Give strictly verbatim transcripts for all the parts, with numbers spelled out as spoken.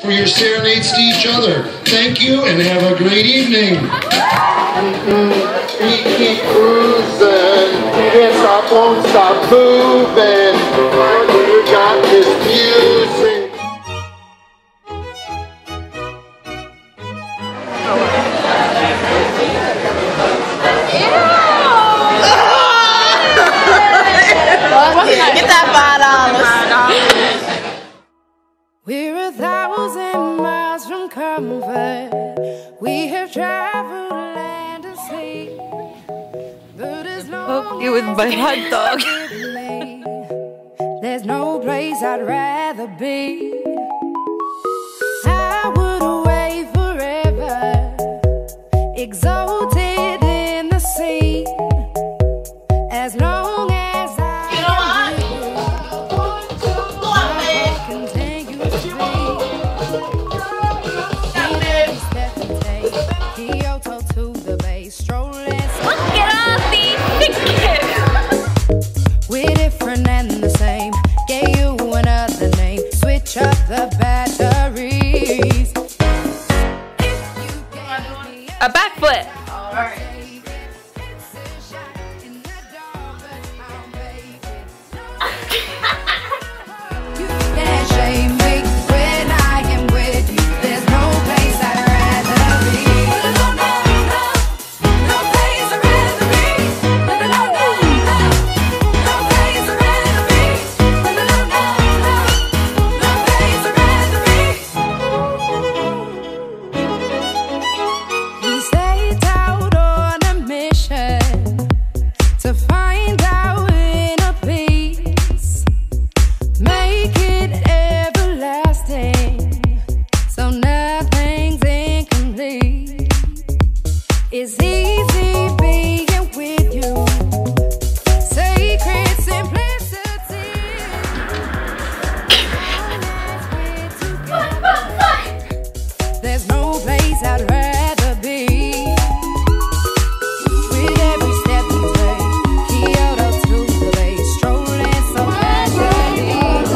for your serenades to each other. Thank you and have a great evening. We keep cruising, can't stop, won't stop moving. We got this music. Get that five dollars. We're a thousand miles from comfort. We have traveled land and sea. But as long You with my hot dog. there's no place I'd rather be. I would away forever, exalted in the sea. As long as I You know what? Go on, man. continue to be. Got it. Step and take Kyoto to the bay, strolling. Get off the ticket. We're different and the same. Gave you another name. Switch up the batteries. A back foot. All right. You can't shame me when I am with you. There's no place I'd rather be. No, no, no, no place I'd rather be. No, no, no, no, no place I'd rather be. No, no, no, no, no place I'd rather be. We set out on a mission to find our inner peace, make it everlasting, so nothing's incomplete. It's easy being with you, sacred simplicity. There's no place I'd rather be. With every step we take, Kyoto to the bay, strolling so casually.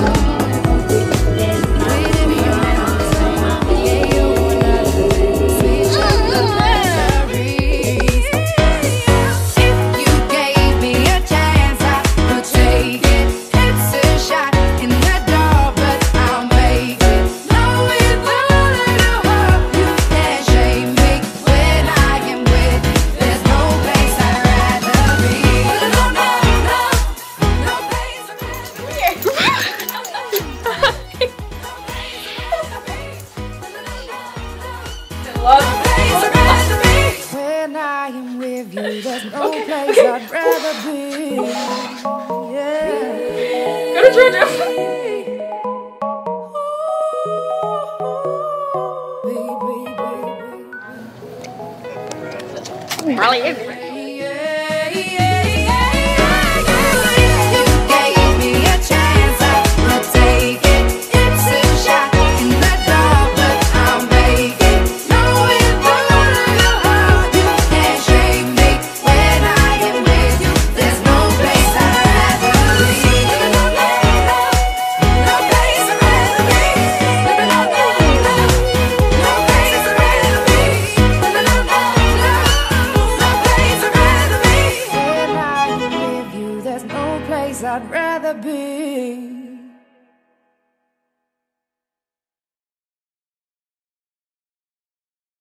With every moment, yeah, you another day, switch up the batteries. If you gave me a chance, I would take it. It's a shot in the dark, but I'll make it. Knowing that you can't shame me when I am with you. There's no place I'd rather be. No, no, no, no place I'd rather be. When I am with you, there's no place I'd rather be. Yeah. Go to Georgia. Baby, baby. Probably is.